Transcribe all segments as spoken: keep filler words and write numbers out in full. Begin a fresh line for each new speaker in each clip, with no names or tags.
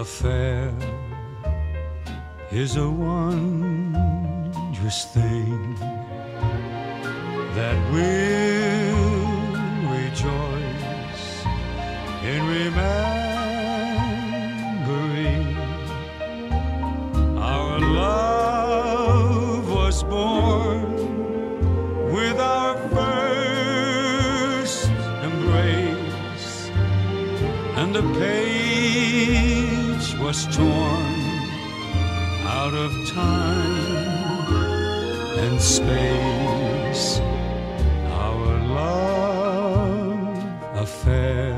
affair is a wondrous thing that will rejoice in remembering our love was born with our first embrace, and the page was torn out of time and space. Our love affair,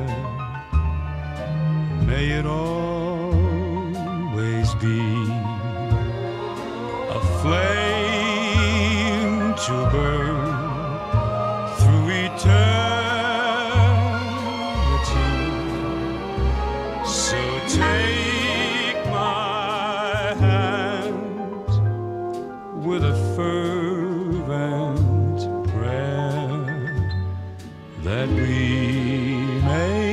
may it always be a flame to burn through eternity. So take my hand with a fervent prayer that we may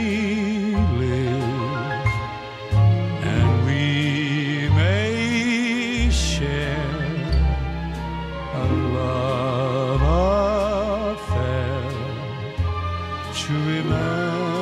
live and we may share a love affair to remember.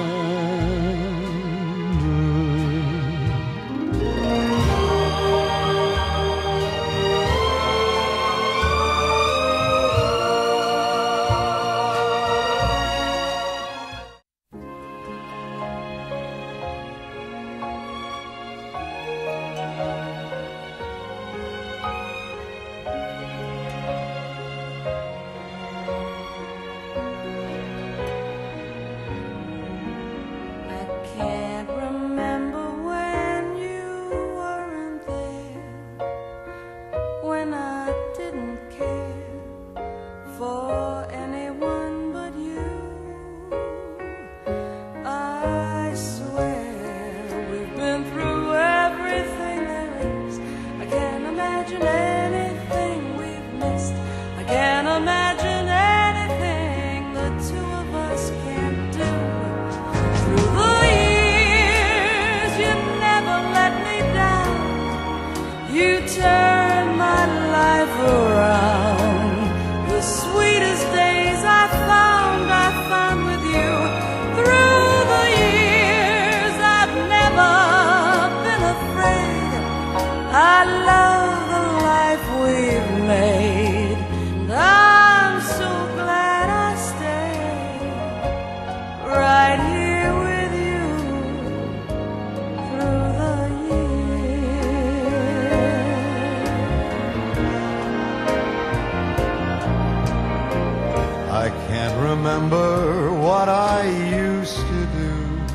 You turn my life around. The sweetest days I found, I found with you. Through the years I've never been afraid. I love the life we've made, and I'm so glad I stayed right here with you through the
I can't remember what I used to do,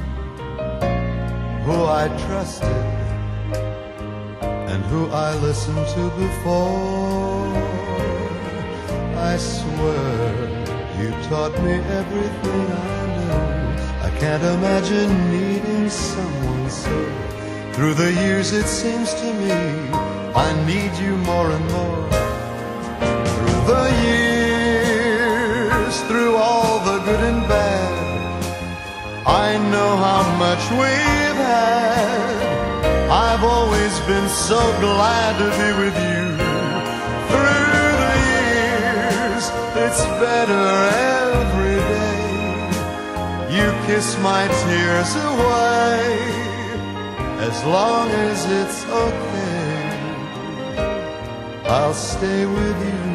who I trusted and who I listened to before. I swear you taught me everything I know. I can't imagine needing someone so. Through the years it seems to me I need you more and more. Through the years, through all the good and bad, I know how much we've had. I've always been so glad to be with you. Through the years, it's better every day. You kiss my tears away, as long as it's okay, I'll stay with you